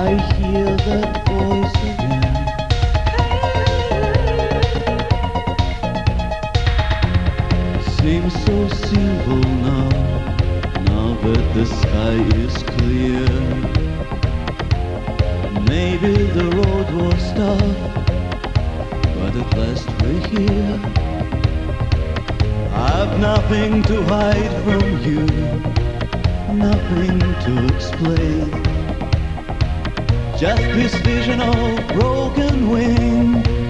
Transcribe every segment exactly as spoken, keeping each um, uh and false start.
I hear that voice again. Seems so simple now, now that the sky is clear. Maybe the road was tough, but at last we're here. I've nothing to hide from you, nothing to explain. Just this vision of broken wing,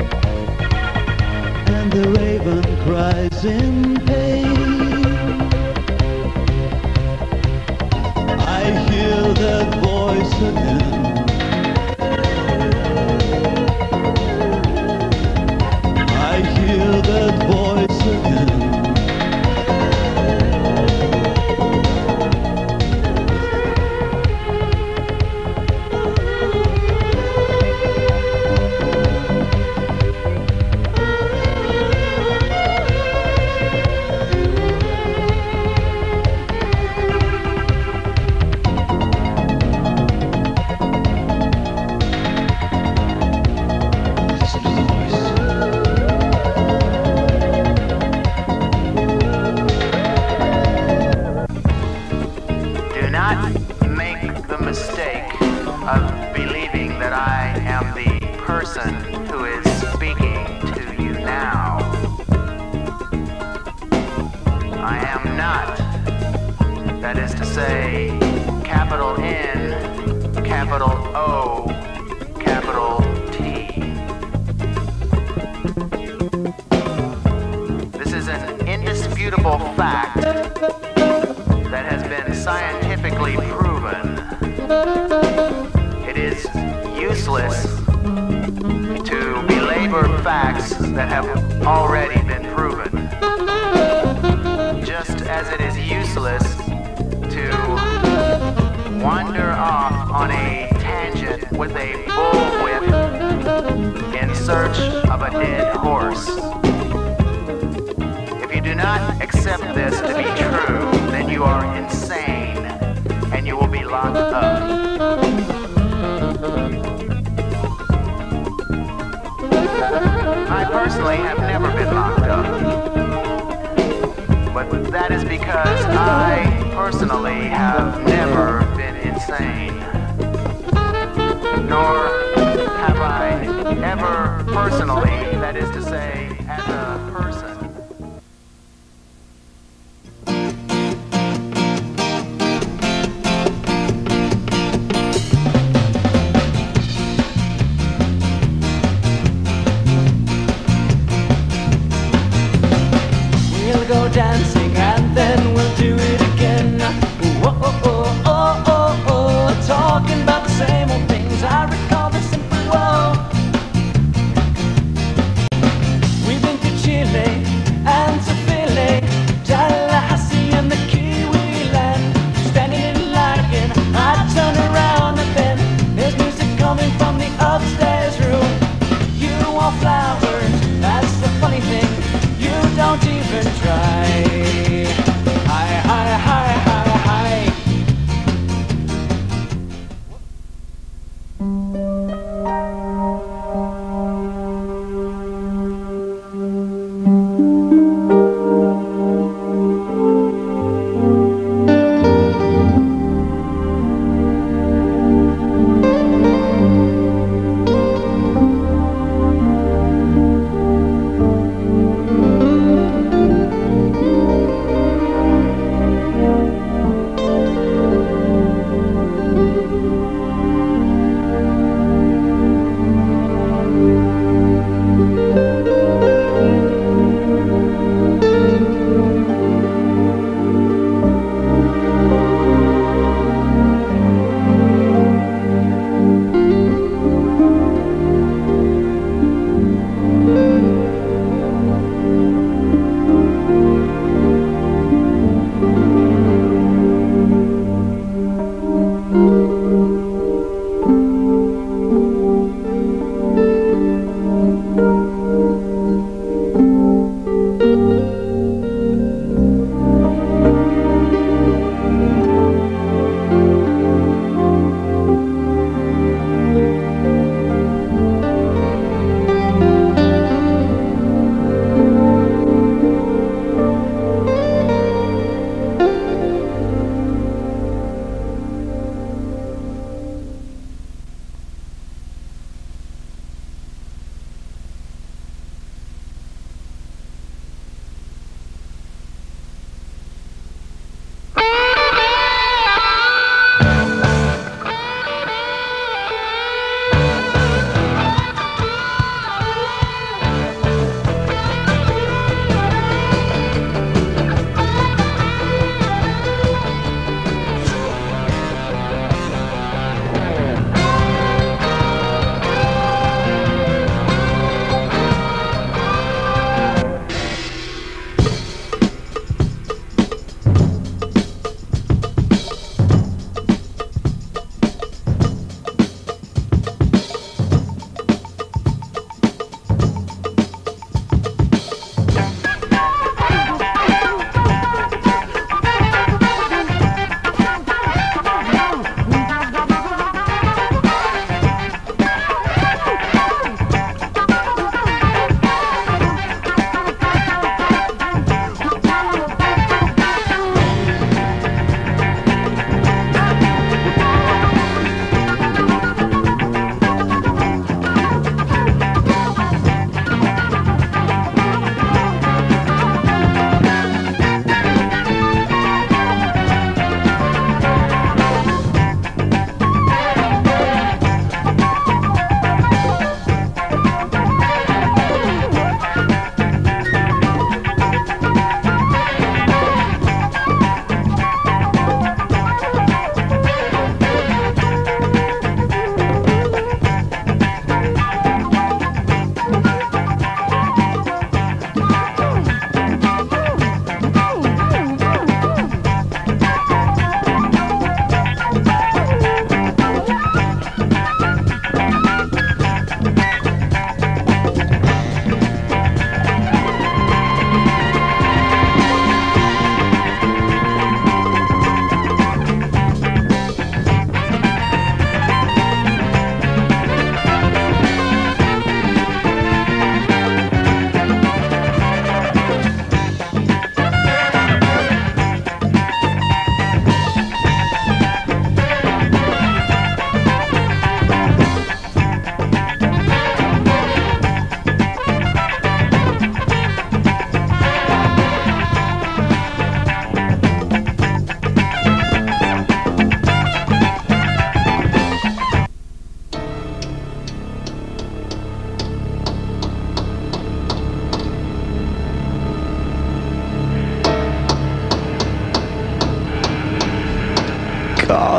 and the raven cries in pain. I hear that voice again. I hear that voice again. Who is speaking to you now. I am not, that is to say, capital N, capital O, capital T. This is an indisputable fact that has been scientifically proven. It is useless to belabor facts that have already been proven. Just as it is useless to wander off on a tangent with a bullwhip in search of a dead horse. If you do not accept this to be true, then you are insane and you will be locked up. I personally have never been locked up, but that is because I personally have never been insane, nor have I ever personally, that is to say, as a person. Dancing and then we'll do it again. Whoa, oh, oh, oh, oh, oh. Talking about the same old things. I recall the simple whoa. We've been to Chile and to Philly, Tallahassee and the Kiwi land. Standing in line again, I turn around and then there's music coming from the upstairs room. You want flowers, that's the funny thing. You don't even try. Hi, hi, hi, hi, hi.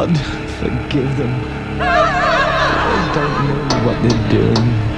God, forgive them. They don't know what they're doing.